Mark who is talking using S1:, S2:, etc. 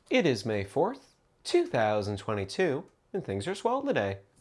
S1: It is May 4th, 2022, and things are swell today.